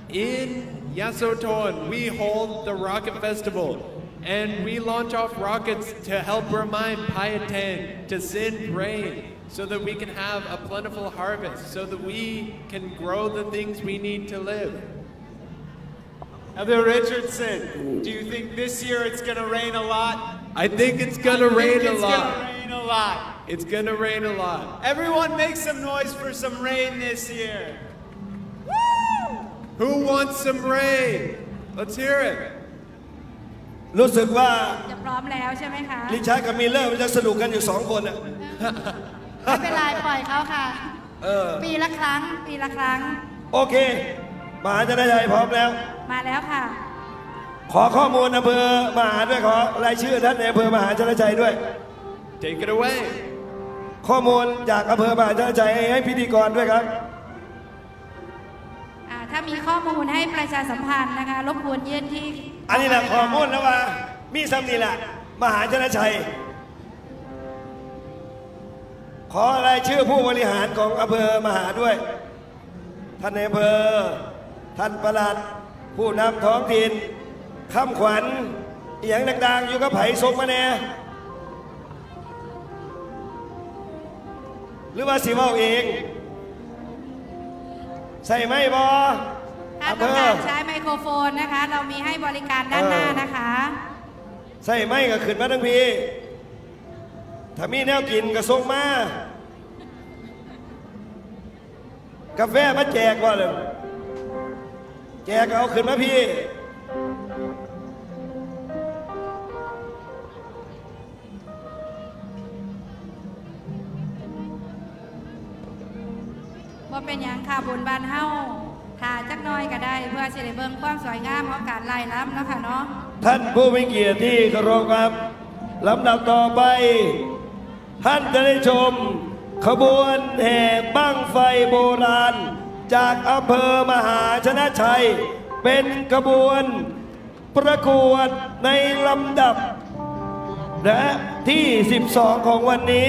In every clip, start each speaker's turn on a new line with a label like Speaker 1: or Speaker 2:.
Speaker 1: In Yasothon, we hold the Rocket Festival, and we launch off rockets to help remind Payatan to send rain so that we can have a plentiful harvest, so that we can grow the things we need to live.
Speaker 2: Elder Richardson, do you think this year it's going to rain a lot?
Speaker 1: I think it's going to rain a lot.
Speaker 2: It's going to rain a lot.
Speaker 1: It's going to rain a lot.
Speaker 2: Everyone make some noise for some rain this year. Woo!
Speaker 1: Who wants some rain? Let's hear it.
Speaker 3: รู้สึกว่า
Speaker 4: จะพร้อมแล้วใช่ไหมคะ
Speaker 3: ลิชาร์ดกับมิลเลอร์มันจะสนุกกันอยู่2 คนอ่ะ
Speaker 4: ไม่เป็นไรปล่อยเขาค่ะปีละครั้ง
Speaker 3: โอเคมหาชนะชัยพร้อมแล้ว
Speaker 4: มาแล้วค่ะ
Speaker 3: ขอข้อมูลอำเภอมหาด้วยขอรายชื่อท่านในอำเภอมหาชนะชัยด้วย
Speaker 1: Take it away
Speaker 3: ข้อมูลจากอำเภอมหาชนะชัยให้พิธีกรด้วยครับ
Speaker 4: ถ้ามีข้อมูลให้ประชาสัมพันธ์นะคะรบกวนยื่นที่
Speaker 3: อันนี้แหละข้อมูลแล้วว่ามีซ้ำนี่แหละมหาชนะชัยขอรายชื่อผู้บริหารของอำเภอมหาด้วยท่านในอำเภอท่านปลัดผู้นำท้องถิ่นคำขวัญอย่างดังๆอยู่กับไผ่ทรงมาแน่หรือว่าสิว่าเองใส่ไหมบอ
Speaker 4: ถ้าต้องการใช้ไมโครโฟนนะคะเรามีให้บริการด้านหน้านะคะ
Speaker 3: ใส่ไหมก็ขึ้นมาทั้งพี่ถ้ามีแนวกินก็ส่งมากาแฟมาแจกก่อนเลยแจกเอาขึ้นมาพี่
Speaker 4: ว่าเป็นอย่างค่ะบุญบานเฮ้าถ่าจักน้อยก็ได้เพื่อสิริเบิ้งความสวยงามของการไล่ล้ำแล้วค่ะเนาะ
Speaker 3: ท่านผู้มีเกียรติที่เคารพครับลำดับต่อไปท่านจะได้ชมขบวนแห่บั้งไฟโบราณจากอำเภอมหาชนะชัยเป็นขบวนประกวดในลำดับและที่12ของวันนี้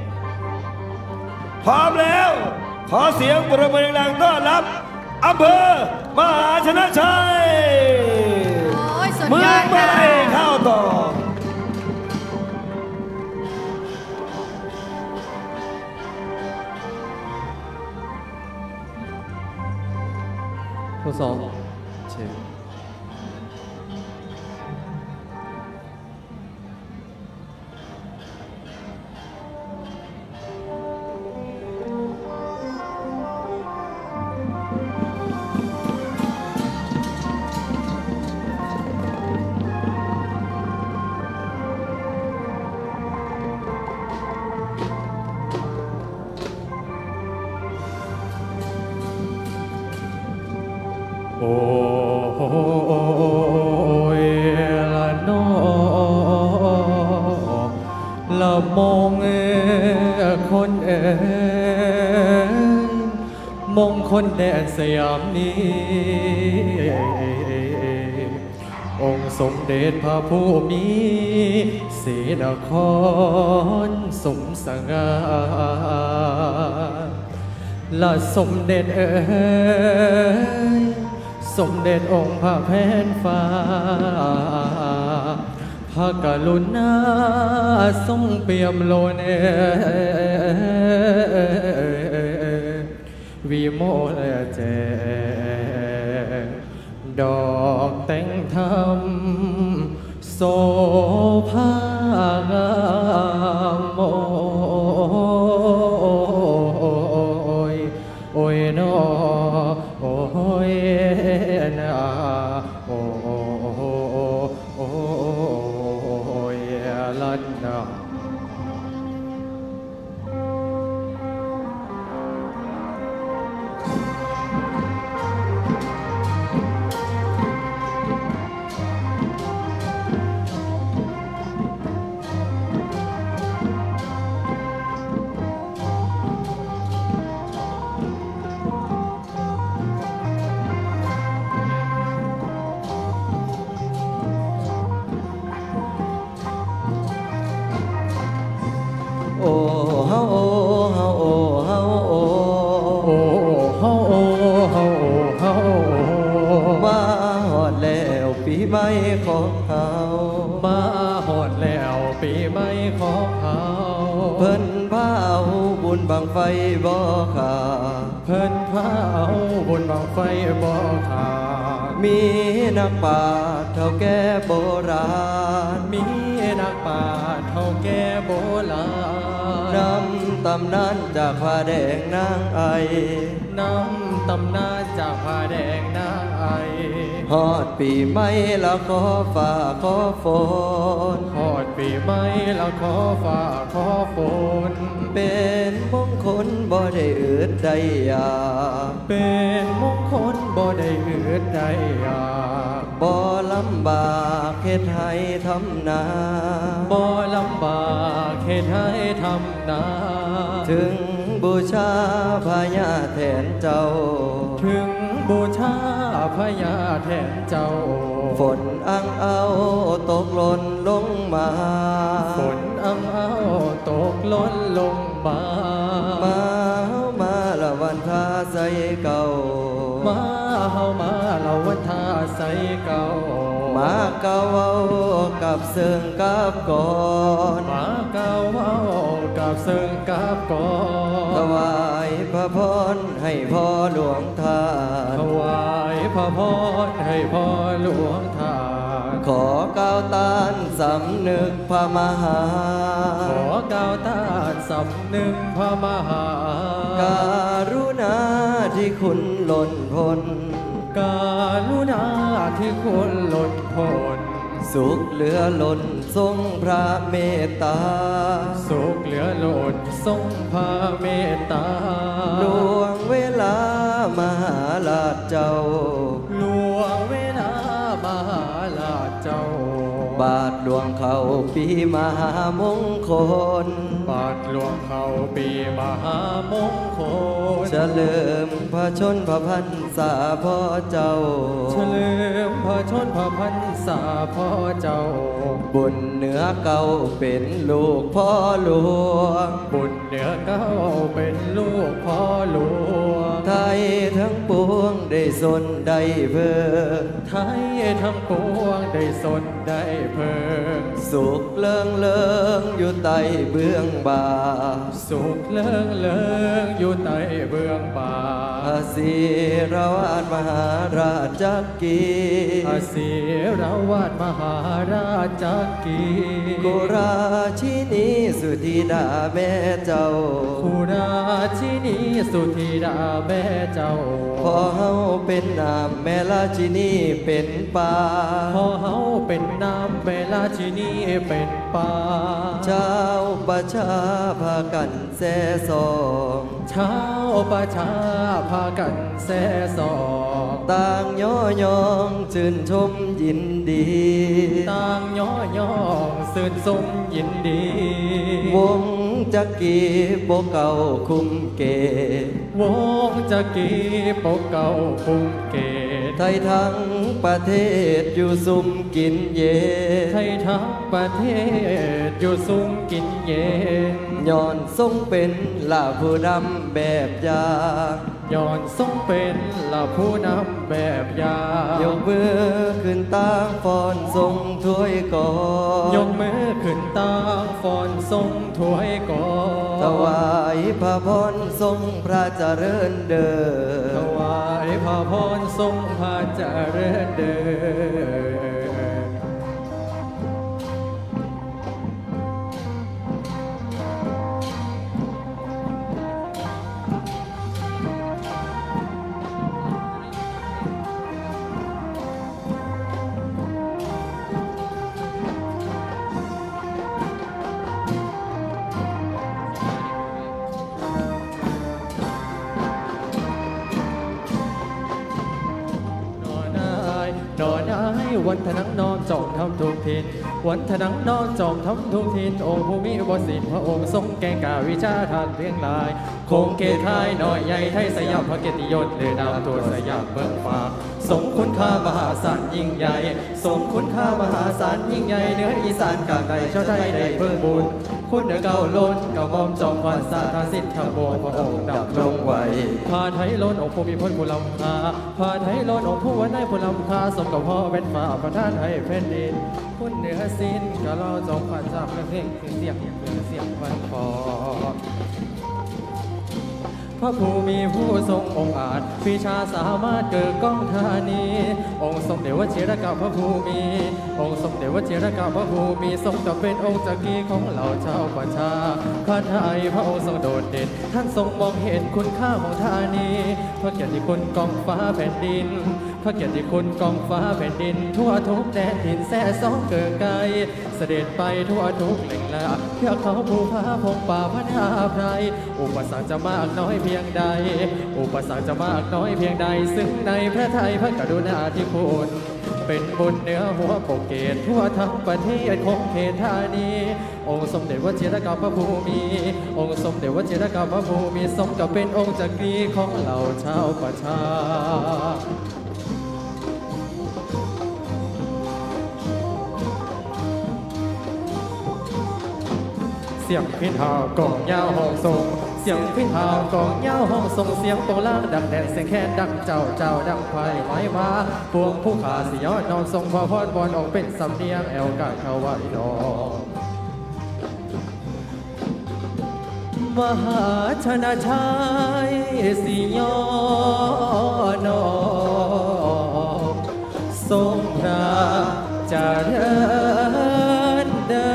Speaker 3: พร้อมแล้วขอเสียงปรบมือดังต้อนรับอำเภอมหาชนะชัย
Speaker 4: เมือง
Speaker 3: ไม่เข้าต่อ
Speaker 5: ทดสอบเช็คโอ้ยละน้อละมองคนมองคนแดนสยามนี้องค์สมเด็จพระผู้มีศรีนครสมสง่าละสมเด็จสมเด็จองค์พระแผ่นฟ้าพระกรุณาทรงเปี่ยมล้นวิโมลแจงดอกแต่งธรรมโสภางามโอ้ยนอโอ้ยนาโอ้ยลันนา
Speaker 6: ใหม่ของเขา
Speaker 5: มาหอดแล้วปีใหม่ของเขา
Speaker 6: เพิ่นพาเอาบุญบังไฟบ่ขา
Speaker 5: เพิ่นพาเอาบุญบังไฟบ่ขา
Speaker 6: มีนักปราชญ์เฒ่าแก่โบราณ
Speaker 5: มีนักปราชญ์เฒ่าแก่โบราณ
Speaker 6: นำตำนานจากผ้าแดงนางไอน
Speaker 5: ำตำนานจากผ้าแดงนางไอ
Speaker 6: ฮอดปีใหม่แล้วขอฝ่าขอฝน
Speaker 5: ฮอดปีใหม่แล้วขอฝ่าขอฝน
Speaker 6: เป็นมงคลบ่ได้อืดได้ยาก
Speaker 5: เป็นมงคลบ่ได้อืดได้ยาก
Speaker 6: บ่ลำบากเฮ็ดให้ทำนา
Speaker 5: บ่ลำบากเฮ็ดให้ทำนา
Speaker 6: ถึงบูชาพญาแทนเจ้า
Speaker 5: ถึงบูชาพญาแทนเจ้า
Speaker 6: ฝนอังเอาตกหล่นลงมา
Speaker 5: ฝนอังเอาตกหล่นลงมา
Speaker 6: มาละวันทาใสเก่า
Speaker 5: มาเฮามาละวันทาใสเก่า
Speaker 6: มาเก่าเอากับเสื่องกับก่อน
Speaker 5: มาเก่าเอากับเสื่องกับก่อน
Speaker 6: ถวายพระพรให้พ่อหลวงทาน
Speaker 5: ถวายพระพรให้พ่อหลวงทาน
Speaker 6: ขอก้าวต้านสำนึกพระมหา
Speaker 5: ขอก้าวต้านสำนึกพระมหา
Speaker 6: การุณาที่คุณล้นพ้น
Speaker 5: การุณาที่คุณล้นพ้น
Speaker 6: สุขเหลือล้นทรงพระเมตตา
Speaker 5: สุขเหลือล้นทรงพระเมตตา
Speaker 6: หลวงเวลามหาลาชเจ้า
Speaker 5: หลวงเวลามหาลาชเจ้า
Speaker 6: บาทหลวงเขาปีมหามงคล
Speaker 5: บาทหลวงเขาปีมหามงคล
Speaker 6: เฉลิมพระชนพระพรรษาพ่อเจ้า
Speaker 5: เฉลิมพระชนพระพรรษาพ่อเจ้า
Speaker 6: บุญเหนือเก่าเป็นลูกพ่อหลวง
Speaker 5: บุญเหนือเก่าเป็นลูกพ่อหลวง
Speaker 6: ไทยทั้งปวงได้สนได้เพิ่ง
Speaker 5: ไทยทั้งปวงได้สนได้เพิ่ง
Speaker 6: สุขเลิงเลิงอยู่ใต้เบื้องบ่า
Speaker 5: สุขเลิงเลิงอยู่ใต้เบื้องบ่า
Speaker 6: ศิรวาทมหาราชจักรี
Speaker 5: ศิรวาทมหาราชจักรี
Speaker 6: กุราชินีสุธิดาแม่เจ้า
Speaker 5: กุราชินีสุธิดาแม่เจ้า
Speaker 6: พอเฮาเป็นนามแม่ราชินีเป็นป่า
Speaker 5: พอเฮาเป็นนามแม่ราชินีเป็นป่า
Speaker 6: ชาวประชาพากันแซ่ซอง
Speaker 5: ชาวประชาพากันแซ่ซอง
Speaker 6: ต่างย่อยองชื่นชมยินดี
Speaker 5: ต่างย่อยองชื่นชมยินดี
Speaker 6: วงจักรีโปเก่าคุ้มเก
Speaker 5: วงจักรีโปเก่าคุ้มเก
Speaker 6: ไทยทั้งประเทศอยู่ซุ่มกินเย็น
Speaker 5: ไทยทั้งประเทศอยู่ซุ่มกินเย็น
Speaker 6: ย้อนทรงเป็นลาผู้นำแบบอย่าง
Speaker 5: ย้อนทรงเป็นลาผู้นำแบบอย่าง
Speaker 6: ยกมือขึ้นตั้งฟ้อนทรงถ้วยก่อน
Speaker 5: ยกมือขึ้นตั้งฟ้อนทรงถ้วยก่อน
Speaker 6: ถวายพระพรทรงพระเจริญเด้อ
Speaker 5: ถวายพระพรทรงพระเจริญเด้อวันทนังนอนจองทำทุกทินวันทนังนอนจองทำทุกทินองค์ภูมิวสินพระองค์ทรงแก่กาวิชาทานเพียงลายคงเกทายน้อยใหญ่ไทยสยามพระเกียรติยศเดือดาวตัวสยามเบื้องฟ้าสมคุณค่ามหาศาลยิ่งใหญ่สมคุณค่ามหาศาลยิ่งใหญ่เหนืออีสานกลางใดชาวไทยได้เพิ่มบุญคุณเก่าล้นกระหม่อมจอมขวัญสาธาสิทธิ์ขบวนพระองค์ดำรงไว้ผ้าไทยล้นองค์ผู้มีพลผู้ล้ำค่าผ้าไทยล้นองค์ผู้วันได้ผู้ล้ำค่าสมกับพ่อเป็นฝ่าประทานให้แผ่นดินคุณเหนือสิ้นก็เราจงขวัญจากเพลงเสียงวันพอพระภูมิผู้ทรงองค์อาจวิชาสามารถเกิดก้องธานีองค์สมเด็จวชิรเกล้าพระภูมิองค์สมเด็จวชิรเกล้าพระภูมิทรงกับเป็นองค์จักรีของเหล่าชาวประชาพระไทยพระองค์ทรงโดดเด่นท่านทรงมองเห็นคุณค่าของธานีพระเกียรติคุณกองฟ้าแผ่นดินพระเกียรติคุณกองฟ้าแผ่นดินทั่วทุกแดนถิ่นแท้สองเกิดไกลเสด็จไปทั่วทุกแหล่งละเพื่อเขาภูผาพงป่าพันธาไพรอุปสรรคจะมากน้อยเพียงใดอุปสรรคจะมากน้อยเพียงใดซึ่งในพระทัยพระกรุณาธิคุณเป็นบุญเหนือหัวปกเกตทั่วทั้งประเทศของเขตธานีองค์สมเด็จวชิรเกล้าพระภูมิองค์สมเด็จวชิรเกล้าพระภูมิสมกับเป็นองค์จักรีของเหล่าชาวประชาเสียงพินหากองยาวห้องทรงเสียงพินหากองยาวห้องทรงเสียงโปล่างดังแดนเสียงแค้นดังเจ้าดังไฟไม้มาพวงผู้ขาสิยอดนอนทรงพอพอดบอลออกเป็นสำเนียงแอลกาเขาไว้ดอกมหาชนะชัยสิยอนอทรงพระเจริญเดิ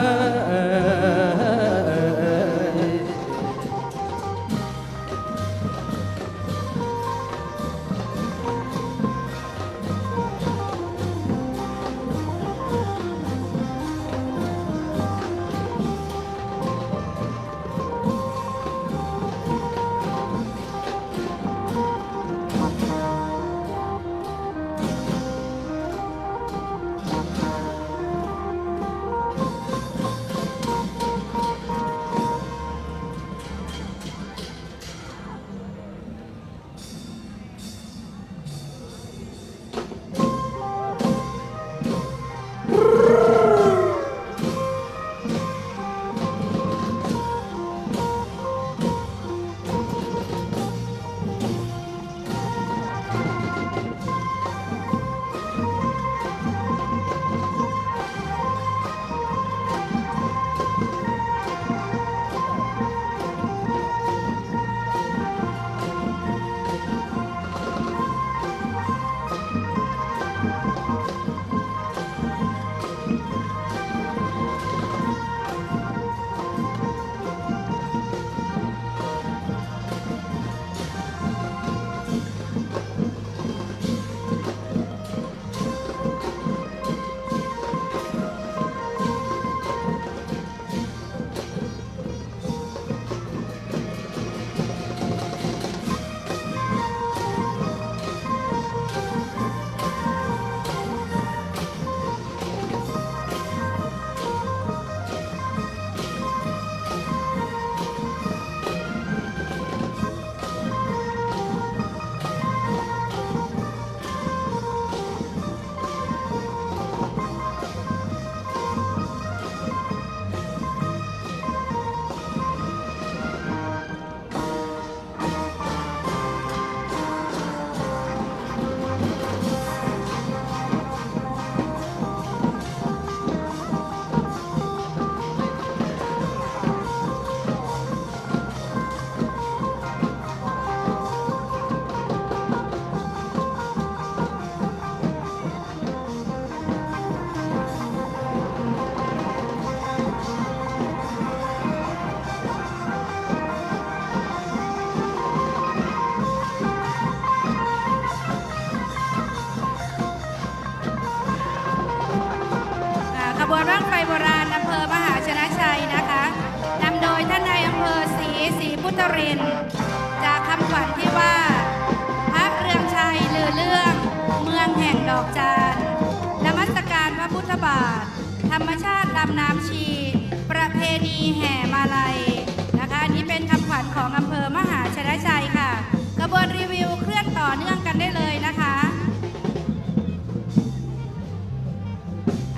Speaker 4: นบ้างไฟโบราณอำเภอมหาชนะชัยนะคะนำโดยท่านนายอำเภอศรีพุทธรินทร์จากคำขวัญที่ว่าพระเรืองชัยลือเรื่องเมืองแห่งดอกจานนมัสการพระพุทธบาทธรรมชาติลำน้ำชีประเพณีแห่มาลัยนะคะอันนี้เป็นคำขวัญของอำเภอมหาชนะชัยค่ะขบวนรีวิวเคลื่อนต่อเนื่องกันได้เลยนะคะท่าน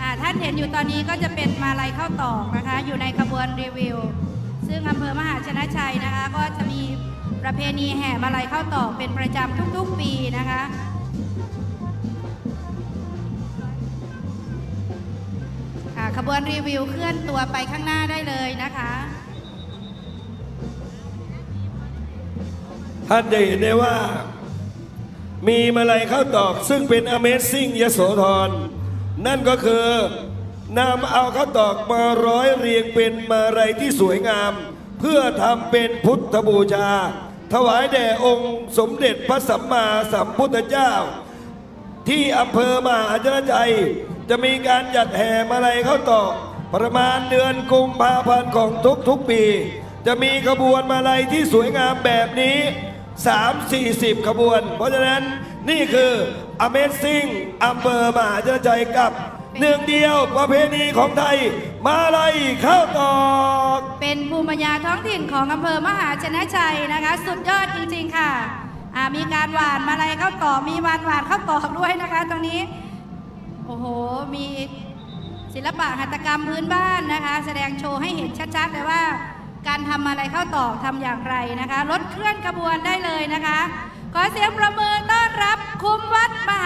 Speaker 4: เห็นอยู่ตอนนี้ก็จะเป็นมาลัยข้าวตอกนะคะอยู่ในขบวนรีวิวซึ่งอำเภอมหาชนะชัยนะคะก็จะมีประเพณีแห่มาลัยข้าวตอกเป็นประจำทุกๆปีนะคะขบวนรีวิวเคลื่อนตัวไปข้างหน้าได้เลยนะคะ
Speaker 3: ท่านจะเห็นได้ว่ามีมาลัยข้าวตอกซึ่งเป็น Amazing ยโสธรนั่นก็คือนำเอาข้าวตอกมาร้อยเรียงเป็นมาลัยที่สวยงามเพื่อทำเป็นพุทธบูชาถวายแด่องค์สมเด็จพระสัมมาสัมพุทธเจ้าที่อำเภอมหาชนชัยจะมีการจัดแห่มาลัยข้าวตอกประมาณเดือนกุมภาพันธ์ของทุกปีจะมีขบวนมาลัยที่สวยงามแบบนี้3-40 ขบวนเพราะฉะนั้นนี่คือ Amazing อำเภอมหาชนชัยกับหนึ่งเดียวประเพณีของไทยมาลัยข้าวตอก
Speaker 4: เป็นภูมิปัญญาท้องถิ่นของอำเภอมหาชนะชัยนะคะสุดยอดจริงๆค่ะมีการหว่านมาลัยข้าวตอกมีหว่านข้าวตอกด้วยนะคะตรงนี้โอ้โหมีศิลปะหัตถกรรมพื้นบ้านนะคะแสดงโชว์ให้เห็นชัดๆเลยว่าการทำมาลัยข้าวตอกทำอย่างไรนะคะรถเคลื่อนขบวนได้เลยนะคะขอเสียงประมือต้อนรับคุ้มวัดมห